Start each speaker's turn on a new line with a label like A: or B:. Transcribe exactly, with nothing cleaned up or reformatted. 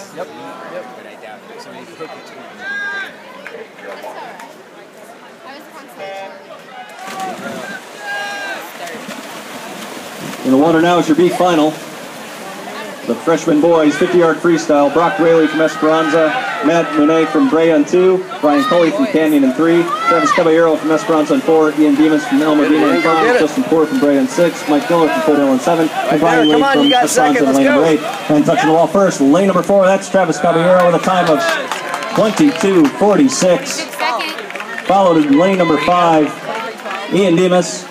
A: Yep. Yep. But I doubt it. Somebody cooked it to me.
B: That's alright. I was concentrating.
C: In the water now is your B final. The freshman boys, fifty yard freestyle. Brock Whaley from Esperanza, Matt Monet from Brea in two, Brian Cully from Canyon in three, Travis Caballero from Esperanza in four, Ian Demas from El Medina in five, Justin Poor from Brea in six, Mike Miller from Fort Hill in seven, and Brian Lee from Esperanza in lane number eight. And touching the wall first, lane number four, that's Travis Caballero with a time of twenty-two forty-six. Followed in lane number five, Ian Demas.